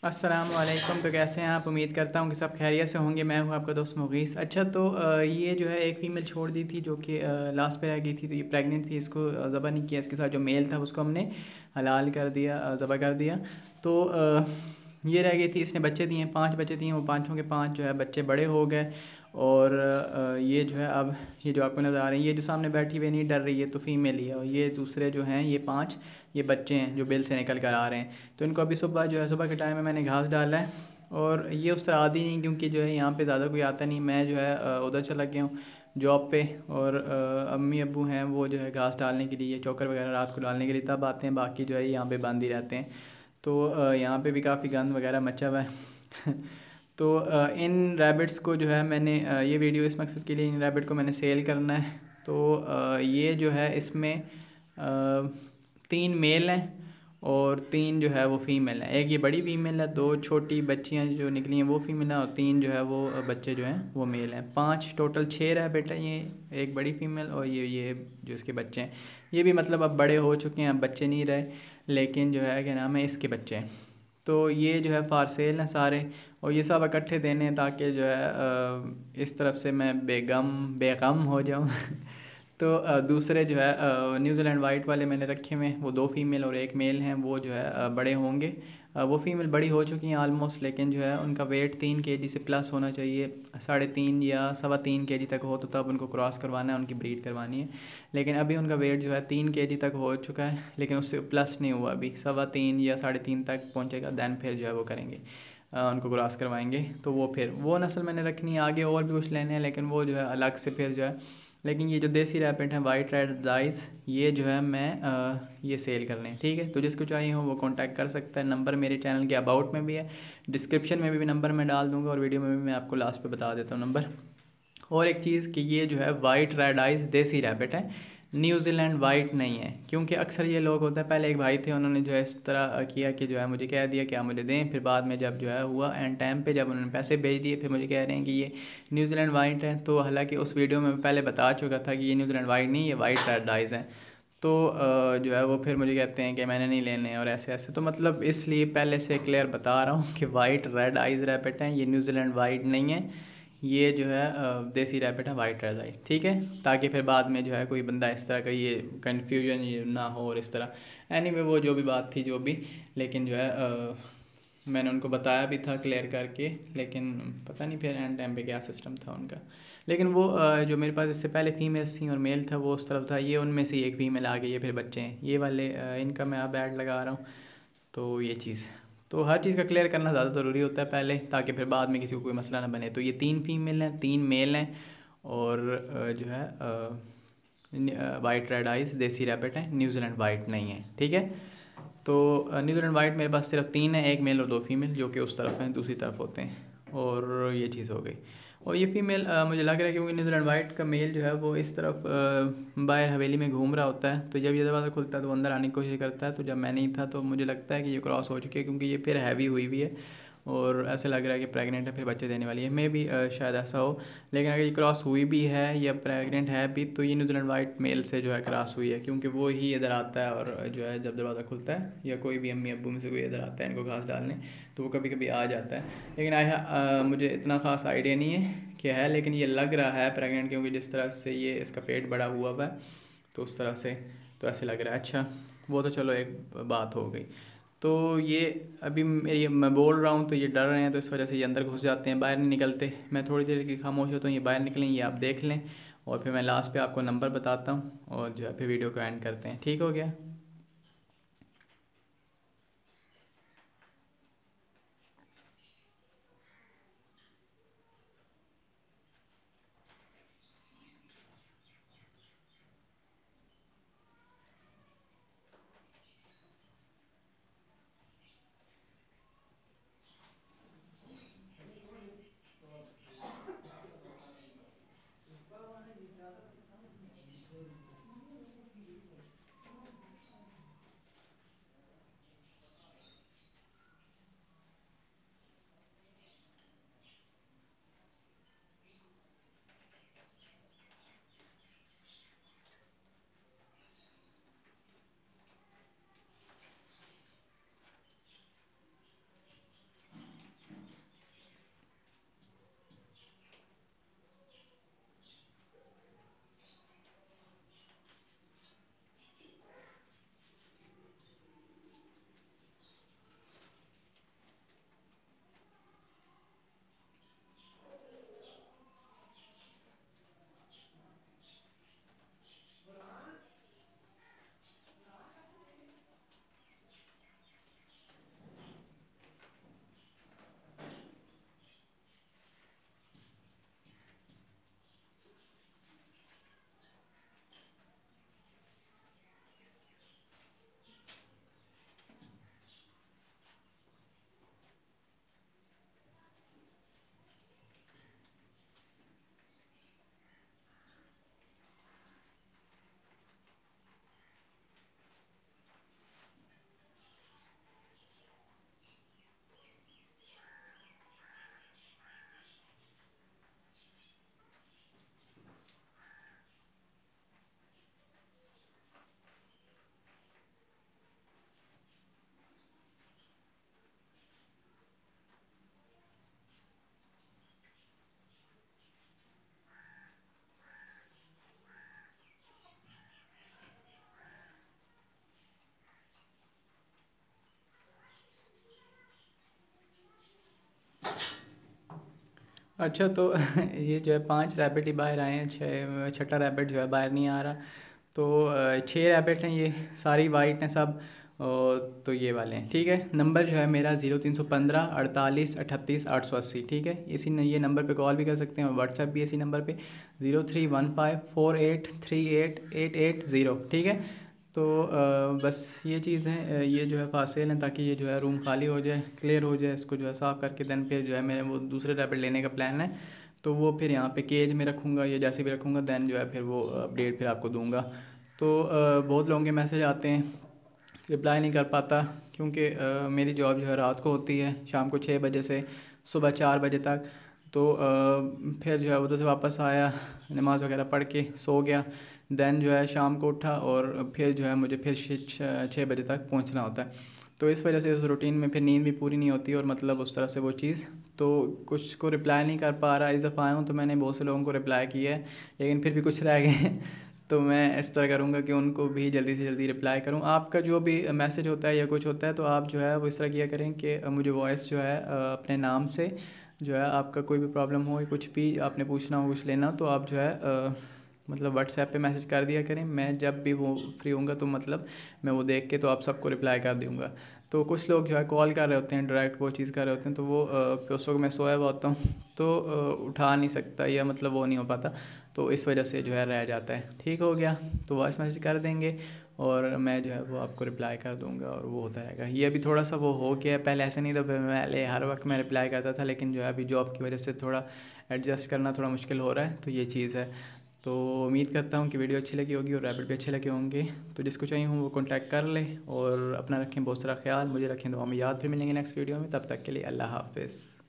अस्सलाम वालेकुम। तो कैसे हैं आप? उम्मीद करता हूँ कि सब खैरियत से होंगे। मैं हूँ आपका दोस्त मुगीस। अच्छा, तो ये जो है एक फ़ीमेल छोड़ दी थी जो कि लास्ट पे रह गई थी, तो ये प्रेग्नेंट थी। इसको ज़बह नहीं किया, इसके साथ जो मेल था उसको हमने हलाल कर दिया, ज़बह कर दिया। तो ये रह गई थी, इसने बच्चे दिए, 5 बच्चे दिए। वो पाँचों के 5 जो है बच्चे बड़े हो गए। और ये जो है अब ये जो आपको नज़र आ रही है, ये जो सामने बैठी हुई नहीं डर रही है, तो फ़ीमेल ही है। और ये दूसरे जो हैं ये 5 ये बच्चे हैं जो बिल से निकल कर आ रहे हैं। तो इनको अभी सुबह जो है, सुबह के टाइम में मैंने घास डाला है। और ये उस तरह आती नहीं, क्योंकि जो है यहाँ पे ज़्यादा कोई आता नहीं। मैं जो है उधर चला गया हूँ जॉब पे। और अम्मी अब्बू हैं वो जो है घास डालने के लिए, चोकर वगैरह रात को डालने के लिए तब आते हैं। बाकी जो है यहाँ पे बंद ही रहते हैं। तो यहाँ पे भी काफ़ी गंद वगैरह मचा हुआ है। तो इन रैबिट्स को जो है मैंने ये वीडियो इस मकसद के लिए, इन रैबिट को मैंने सेल करना है। तो ये जो है इसमें 3 मेल हैं और 3 जो है वो फ़ीमेल हैं। एक ये बड़ी फ़ीमेल है, 2 छोटी बच्चियाँ जो निकली हैं वो फ़ीमेल हैं, और 3 जो है वो बच्चे जो हैं वो मेल हैं। 5 टोटल 6 रैबिट हैं ये, एक बड़ी फ़ीमेल और ये जो इसके बच्चे हैं। ये भी मतलब अब बड़े हो चुके हैं, अब बच्चे नहीं रहे, लेकिन जो है क्या नाम है, इसके बच्चे हैं। तो ये जो है फार सेल हैं सारे। और ये सब इकट्ठे देने हैं ताकि जो है इस तरफ से मैं बेगम हो जाऊँ। तो दूसरे जो है न्यूजीलैंड वाइट वाले मैंने रखे हुए हैं, वो 2 फीमेल और 1 मेल हैं। वो जो है बड़े होंगे। वो फीमेल बड़ी हो चुकी हैं आलमोस्ट, लेकिन जो है उनका वेट 3 केजी से प्लस होना चाहिए। 3.5 या 3.25 केजी तक हो तो तब उनको क्रॉस करवाना है, उनकी ब्रीड करवानी है। लेकिन अभी उनका वेट जो है 3 केजी तक हो चुका है, लेकिन उससे प्लस नहीं हुआ। अभी 3.25 या 3.5 तक पहुँचेगा, दैन फिर जो है वो करेंगे, उनको क्रॉस करवाएंगे। तो वो फिर वो नस्ल मैंने रखनी है। आगे और भी कुछ लेने हैं, लेकिन वो जो है अलग से फिर जो है। लेकिन ये जो देसी रैबिट हैं वाइट रेड जाइस, ये जो है मैं ये सेल करने हैं। ठीक है, तो जिसको चाहिए हो वो कांटेक्ट कर सकता है। नंबर मेरे चैनल के अबाउट में भी है, डिस्क्रिप्शन में भी नंबर मैं डाल दूंगा, और वीडियो में भी मैं आपको लास्ट पे बता देता हूँ नंबर। और एक चीज़ कि ये जो है वाइट रेड आइज देसी रैबिट है, न्यूजीलैंड वाइट नहीं है। क्योंकि अक्सर ये लोग होता है, पहले एक भाई थे उन्होंने जो है इस तरह किया कि जो है मुझे कह दिया कि आप मुझे दें, फिर बाद में जब जो है हुआ एंड टाइम पे जब उन्होंने पैसे भेज दिए, फिर मुझे कह रहे हैं कि ये न्यूजीलैंड वाइट है। तो हालांकि उस वीडियो में मैं पहले बता चुका था कि ये न्यूजीलैंड वाइट नहीं, ये वाइट रेड आइज है। तो जो है वो फिर मुझे कहते हैं कि मैंने नहीं लेने और ऐसे ऐसे। तो मतलब इसलिए पहले से क्लियर बता रहा हूँ कि वाइट रेड आइज रैबिट हैं, ये न्यूजीलैंड वाइट नहीं है। ये जो है देसी रैबिट है वाइट रेड आई। ठीक है, ताकि फिर बाद में जो है कोई बंदा इस तरह का ये कन्फ्यूजन ये ना हो और इस तरह। एनीवे वो जो भी बात थी जो भी, लेकिन जो है मैंने उनको बताया भी था क्लियर करके, लेकिन पता नहीं फिर एंड टाइम पे क्या सिस्टम था उनका। लेकिन वो जो मेरे पास इससे पहले फीमेल्स थी और मेल था वो उस तरफ था, ये उनमें से एक फ़ीमेल आ गई है, फिर बच्चे हैं ये वाले। इनका मैं अब ऐड लगा रहा हूँ। तो ये चीज़, तो हर चीज़ का क्लियर करना ज़्यादा ज़रूरी होता है पहले, ताकि फिर बाद में किसी को कोई मसला ना बने। तो ये 3 फीमेल हैं, 3 मेल हैं। और जो है वाइट रेड आइज देसी रैबिट है, न्यूजीलैंड वाइट नहीं है। ठीक है, तो न्यूजीलैंड वाइट मेरे पास सिर्फ 3 है, एक मेल और 2 फीमेल, जो कि उस तरफ हैं, दूसरी तरफ होते हैं। और ये चीज़ हो गई। और ये फ़ीमेल मुझे लग रहा है क्योंकि न्यूजीलैंड वाइट का मेल जो है वो इस तरफ बाहर हवेली में घूम रहा होता है, तो जब ये दरवाज़ा खुलता है तो वो अंदर आने की कोशिश करता है। तो जब मैं नहीं था तो मुझे लगता है कि ये क्रॉस हो चुकी है, क्योंकि ये फिर हैवी हुई हुई है और ऐसे लग रहा है कि प्रेग्नेंट है, फिर बच्चे देने वाली है। मे भी शायद ऐसा हो। लेकिन अगर ये क्रॉस हुई भी है या प्रेग्नेंट है भी, तो ये न्यूजीलैंड वाइट मेल से जो है क्रॉस हुई है, क्योंकि वो ही इधर आता है और जो है जब दरवाज़ा खुलता है या कोई भी अम्मी अब्बू में से कोई इधर आता है इनको घास डालने, तो वो कभी कभी आ जाता है। लेकिन मुझे इतना ख़ास आइडिया नहीं है क्या है, लेकिन ये लग रहा है प्रेग्नेंट, क्योंकि जिस तरह से ये इसका पेट बड़ा हुआ है तो उस तरह से तो ऐसे लग रहा है। अच्छा, वो तो चलो एक बात हो गई। तो ये अभी मेरी मैं बोल रहा हूँ तो ये डर रहे हैं, तो इस वजह से ये अंदर घुस जाते हैं, बाहर नहीं निकलते। मैं थोड़ी देर की खामोश होता हूँ, ये बाहर निकलें, ये आप देख लें। और फिर मैं लास्ट पे आपको नंबर बताता हूँ और जो है फिर वीडियो को एंड करते हैं। ठीक हो गया? अच्छा तो ये जो है 5 रैबिट ही बाहर आए हैं, छठा रैबिट जो है बाहर नहीं आ रहा। तो 6 रैबिट हैं, ये सारी वाइट हैं सब। और तो ये वाले हैं, ठीक है। नंबर जो है मेरा 0315 48 38 880, ठीक है। ये नंबर पे कॉल भी कर सकते हैं और व्हाट्सएप भी इसी नंबर पे 0315483888 ठीक है। तो बस ये चीज़ है, ये जो है फासिल हैं, ताकि ये जो है रूम खाली हो जाए, क्लियर हो जाए, इसको जो है साफ़ करके देन फिर जो है मेरे वो दूसरे रैबिट लेने का प्लान है। तो वो फिर यहाँ पे केज में रखूँगा या जैसे भी रखूँगा, देन जो है फिर वो अपडेट फिर आपको दूँगा। तो बहुत लोगों के मैसेज आते हैं, रिप्लाई नहीं कर पाता, क्योंकि मेरी जॉब जो है रात को होती है, शाम को 6 बजे से सुबह 4 बजे तक। तो फिर जो है उधर से वापस आया, नमाज़ वगैरह पढ़ के सो गया, देन जो है शाम को उठा और फिर जो है मुझे फिर 6 बजे तक पहुंचना होता है। तो इस वजह से उस रूटीन में फिर नींद भी पूरी नहीं होती, और मतलब उस तरह से वो चीज़, तो कुछ को रिप्लाई नहीं कर पा रहा। इस दफ़ा आया हूँ तो मैंने बहुत से लोगों को रिप्लाई किया है, लेकिन फिर भी कुछ रह गए तो मैं इस तरह करूँगा कि उनको भी जल्दी से जल्दी रिप्लाई करूँ। आपका जो भी मैसेज होता है या कुछ होता है, तो आप जो है वो इस तरह किया करें कि मुझे वॉइस जो है अपने नाम से जो है, आपका कोई भी प्रॉब्लम हो, कुछ भी आपने पूछना हो, कुछ लेना, तो आप जो है मतलब व्हाट्सएप पे मैसेज कर दिया करें। मैं जब भी वो फ्री होऊंगा तो मतलब मैं वो देख के तो आप सबको रिप्लाई कर दूँगा। तो कुछ लोग जो है कॉल कर रहे होते हैं, डायरेक्ट वो चीज़ कर रहे होते हैं, तो वो उस वक्त मैं सोया हुआ होता हूँ, तो उठा नहीं सकता, या मतलब वो नहीं हो पाता, तो इस वजह से जो है रह जाता है। ठीक हो गया, तो वॉइस मैसेज कर देंगे और मैं जो है वो आपको रिप्लाई कर दूँगा और वो होता रहेगा। ये अभी थोड़ा सा वो हो गया है, पहले ऐसे नहीं था, पहले हर वक्त मैं रिप्लाई करता था, लेकिन जो है अभी जॉब की वजह से थोड़ा एडजस्ट करना थोड़ा मुश्किल हो रहा है, तो ये चीज़ है। तो उम्मीद करता हूँ कि वीडियो अच्छी लगी होगी और रैबिट भी अच्छे लगे होंगे। तो जिसको चाहिए हो वो कॉन्टैक्ट कर ले, और अपना रखें बहुत सारा ख्याल, मुझे रखें दुआ में याद। फिर मिलेंगे नेक्स्ट वीडियो में, तब तक के लिए अल्लाह हाफ़िज़।